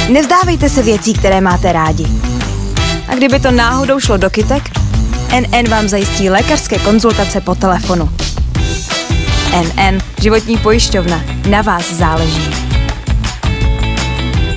Nevzdávejte se věcí, které máte rádi. A kdyby to náhodou šlo do kytek, NN vám zajistí lékařské konzultace po telefonu. NN, životní pojišťovna, na vás záleží.